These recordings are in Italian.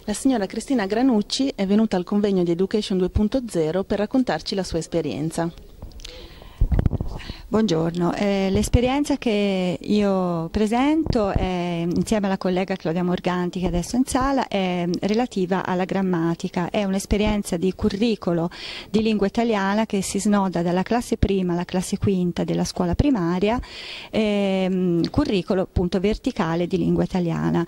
La signora Cristina Granucci è venuta al convegno di Education 2.0 per raccontarci la sua esperienza. Buongiorno, l'esperienza che io presento insieme alla collega Claudia Morganti, che adesso è in sala, è relativa alla grammatica. È un'esperienza di curricolo di lingua italiana che si snoda dalla classe prima alla classe quinta della scuola primaria, curricolo appunto verticale di lingua italiana.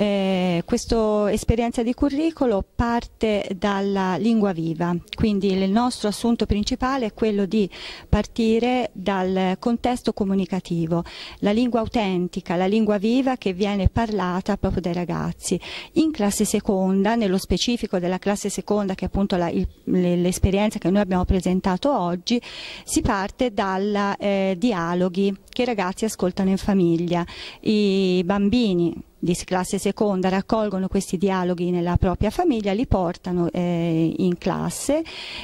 Questa esperienza di curricolo parte dalla lingua viva, quindi il nostro assunto principale è quello di partire dal contesto comunicativo, la lingua autentica, la lingua viva che viene parlata proprio dai ragazzi. In classe seconda, nello specifico della classe seconda, che è appunto l'esperienza che noi abbiamo presentato oggi, si parte dai dialoghi che i ragazzi ascoltano in famiglia. I bambini di classe seconda raccolgono questi dialoghi nella propria famiglia, li portano in classe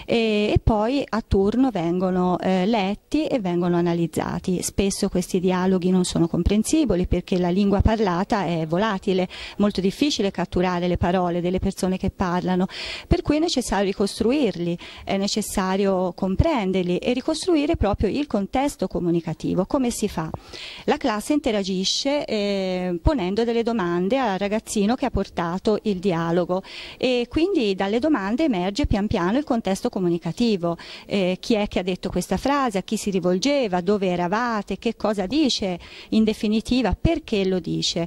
e poi a turno vengono letti e vengono analizzati. Spesso questi dialoghi non sono comprensibili perché la lingua parlata è volatile, molto difficile catturare le parole delle persone che parlano, per cui è necessario ricostruirli, è necessario comprenderli e ricostruire proprio il contesto comunicativo. Come si fa? La classe interagisce ponendo delle domande al ragazzino che ha portato il dialogo e quindi dalle domande emerge pian piano il contesto comunicativo, chi è che ha detto questa frase, a chi si rivolgeva, dove eravate, che cosa dice in definitiva, perché lo dice.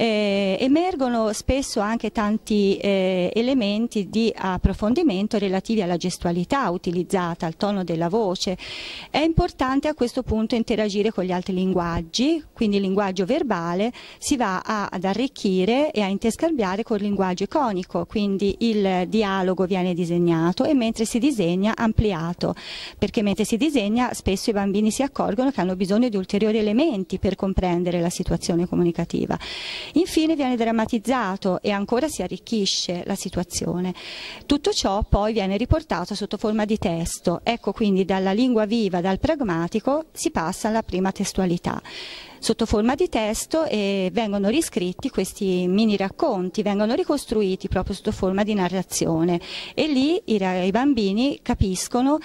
Emergono spesso anche tanti elementi di approfondimento relativi alla gestualità utilizzata, al tono della voce. È importante a questo punto interagire con gli altri linguaggi, quindi il linguaggio verbale si va ad arricchire e a interscambiare col linguaggio iconico, quindi il dialogo viene disegnato e mentre si disegna ampliato, perché mentre si disegna spesso i bambini si accorgono che hanno bisogno di ulteriori elementi per comprendere la situazione comunicativa. Infine viene drammatizzato e ancora si arricchisce la situazione. Tutto ciò poi viene riportato sotto forma di testo. Ecco quindi dalla lingua viva, dal pragmatico, si passa alla prima testualità. Sotto forma di testo vengono riscritti questi mini racconti, vengono ricostruiti proprio sotto forma di narrazione e lì i bambini capiscono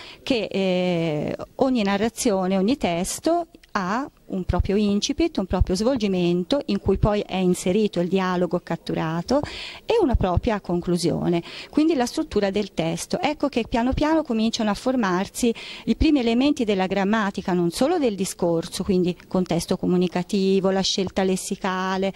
che ogni narrazione, ogni testo ha un proprio incipit, un proprio svolgimento in cui poi è inserito il dialogo catturato e una propria conclusione, quindi la struttura del testo. Ecco che piano piano cominciano a formarsi i primi elementi della grammatica, non solo del discorso, quindi contesto comunicativo, la scelta lessicale,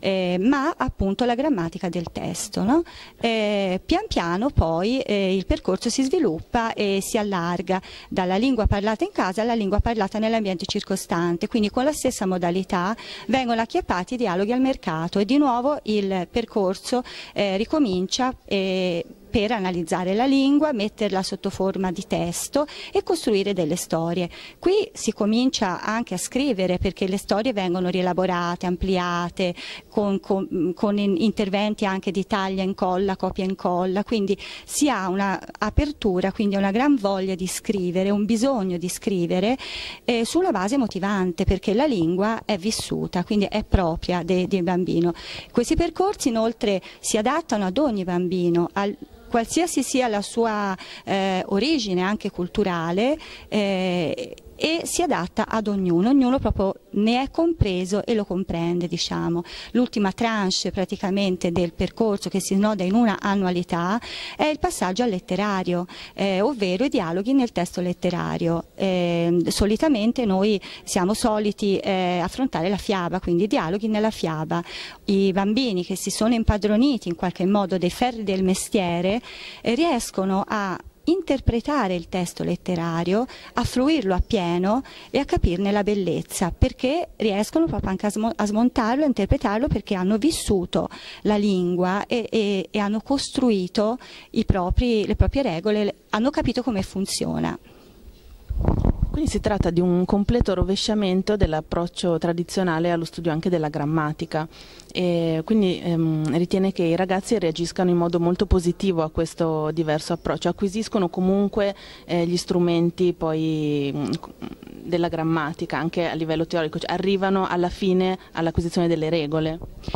ma appunto la grammatica del testo, no? Pian piano poi il percorso si sviluppa e si allarga dalla lingua parlata in casa alla lingua parlata nell'ambiente circostante, quindi con la stessa modalità vengono acchiappati i dialoghi al mercato e di nuovo il percorso ricomincia per analizzare la lingua, metterla sotto forma di testo e costruire delle storie. Qui si comincia anche a scrivere perché le storie vengono rielaborate, ampliate, con interventi anche di taglia e incolla, copia e incolla, quindi si ha un'apertura, quindi una gran voglia di scrivere, un bisogno di scrivere sulla base motivante, perché la lingua è vissuta, quindi è propria del bambino. Questi percorsi inoltre si adattano ad ogni bambino, qualsiasi sia la sua origine anche culturale, e si adatta ad ognuno proprio ne è compreso e lo comprende, diciamo. L'ultima tranche praticamente del percorso che si snoda in una annualità è il passaggio al letterario, ovvero i dialoghi nel testo letterario. Solitamente noi siamo soliti affrontare la fiaba, quindi i dialoghi nella fiaba. I bambini che si sono impadroniti in qualche modo dei ferri del mestiere riescono a interpretare il testo letterario, a fruirlo appieno e a capirne la bellezza, perché riescono proprio anche a smontarlo, a interpretarlo, perché hanno vissuto la lingua e hanno costruito le proprie regole, hanno capito come funziona. Quindi si tratta di un completo rovesciamento dell'approccio tradizionale allo studio anche della grammatica e quindi ritiene che i ragazzi reagiscano in modo molto positivo a questo diverso approccio, acquisiscono comunque gli strumenti poi della grammatica anche a livello teorico, cioè arrivano alla fine all'acquisizione delle regole.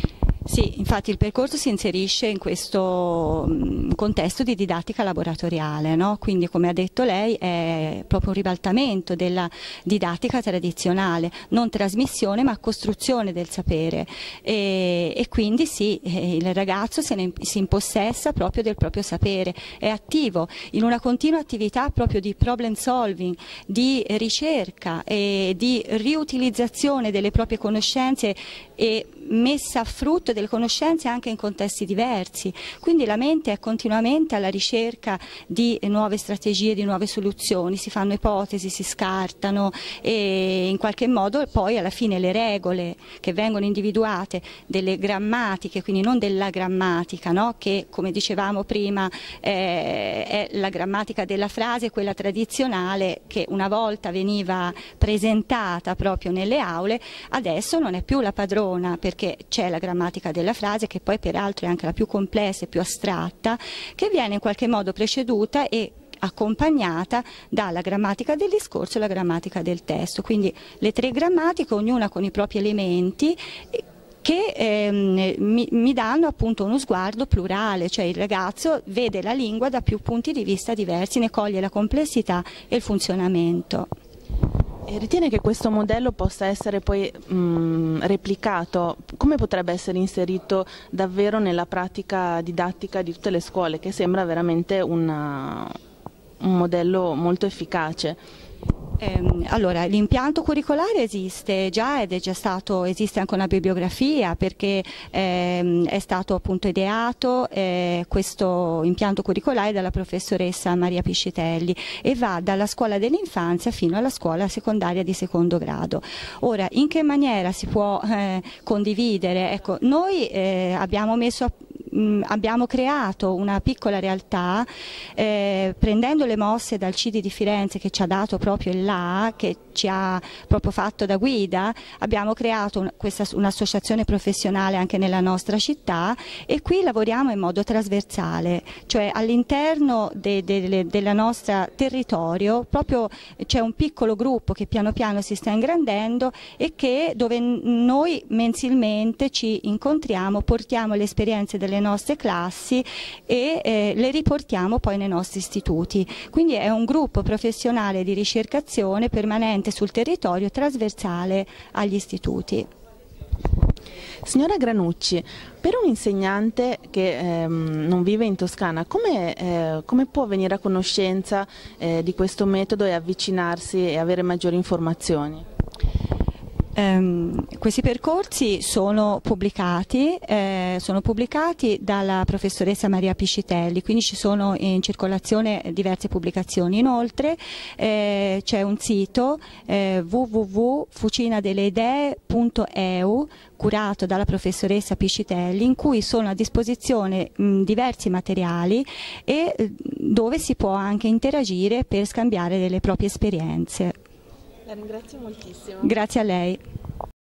Sì, infatti il percorso si inserisce in questo contesto di didattica laboratoriale, no? Quindi, come ha detto lei, è proprio un ribaltamento della didattica tradizionale, non trasmissione ma costruzione del sapere, e quindi sì, il ragazzo si impossessa proprio del proprio sapere, è attivo in una continua attività proprio di problem solving, di ricerca e di riutilizzazione delle proprie conoscenze e messa a frutto delle conoscenze anche in contesti diversi, quindi la mente è continuamente alla ricerca di nuove strategie, di nuove soluzioni, si fanno ipotesi, si scartano e in qualche modo poi alla fine le regole che vengono individuate delle grammatiche, quindi non della grammatica, no? Che come dicevamo prima è la grammatica della frase, quella tradizionale che una volta veniva presentata proprio nelle aule, adesso non è più la padrona, perché c'è la grammatica della frase, che poi peraltro è anche la più complessa e più astratta, che viene in qualche modo preceduta e accompagnata dalla grammatica del discorso e la grammatica del testo, quindi le tre grammatiche, ognuna con i propri elementi che mi danno appunto uno sguardo plurale, cioè il ragazzo vede la lingua da più punti di vista diversi, ne coglie la complessità e il funzionamento. E ritiene che questo modello possa essere poi replicato? Come potrebbe essere inserito davvero nella pratica didattica di tutte le scuole, che sembra veramente un modello molto efficace? Allora, l'impianto curricolare esiste già ed esiste anche una bibliografia, perché è stato appunto ideato questo impianto curricolare dalla professoressa Maria Piscitelli e va dalla scuola dell'infanzia fino alla scuola secondaria di secondo grado. Ora, in che maniera si può condividere? Ecco, noi abbiamo creato una piccola realtà prendendo le mosse dal CIDI di Firenze, che ci ha dato proprio il là, che ci ha proprio fatto da guida. Abbiamo creato un'associazione professionale anche nella nostra città e qui lavoriamo in modo trasversale, cioè all'interno del nostro territorio proprio c'è un piccolo gruppo che piano piano si sta ingrandendo e dove noi mensilmente ci incontriamo, portiamo le esperienze delle nostre classi e le riportiamo poi nei nostri istituti. Quindi è un gruppo professionale di ricercazione permanente sul territorio, trasversale agli istituti. Signora Granucci, per un insegnante che non vive in Toscana, come può venire a conoscenza di questo metodo e avvicinarsi e avere maggiori informazioni? Questi percorsi sono pubblicati dalla professoressa Maria Piscitelli, quindi ci sono in circolazione diverse pubblicazioni. Inoltre c'è un sito www.fucinadelleidee.eu curato dalla professoressa Piscitelli, in cui sono a disposizione diversi materiali e dove si può anche interagire per scambiare delle proprie esperienze. La ringrazio moltissimo. Grazie a lei.